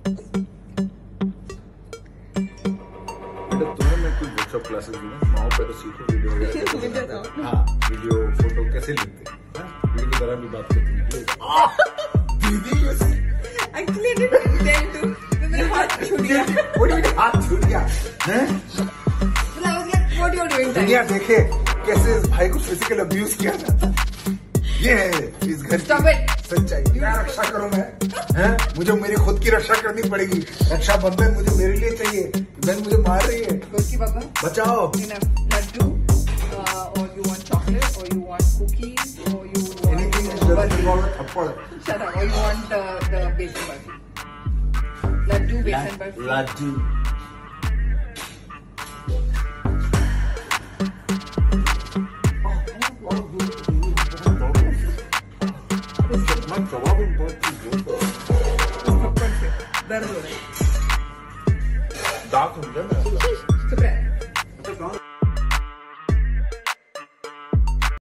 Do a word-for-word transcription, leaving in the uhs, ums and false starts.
तुम्हें मैं कुछ वर्कशॉप क्लासेस दूंगा, माओ पे तो सीखो वीडियो वगैरह। हाँ, वीडियो फोटो कैसे लेते हैं, वीडियो की तरह भी बात करते हैं। दीदी actually I didn't intend to, मेरा हाथ छूट गया। वो हाथ छूट गया हैं? What you doing? दुनिया देखे कैसे इस भाई को फिजिकल अब्यूज किया जाता है। ये है इस घर की सच्चाई। क्या रक्षा करूं मैं? हैं? मुझे मेरी खुद की रक्षा करनी पड़ेगी। रक्षाबंधन मुझे मेरे लिए चाहिए। बहन मुझे मार रही है। बचाओ। Laddu, or you want chocolate, or you want cookies, or you want anything that doesn't involve a थप्पड़। Shut up. Or you want uh, the besan burfi? Laddu, besan burfi. Laddu. दर्द हो रहा है। चुप रह।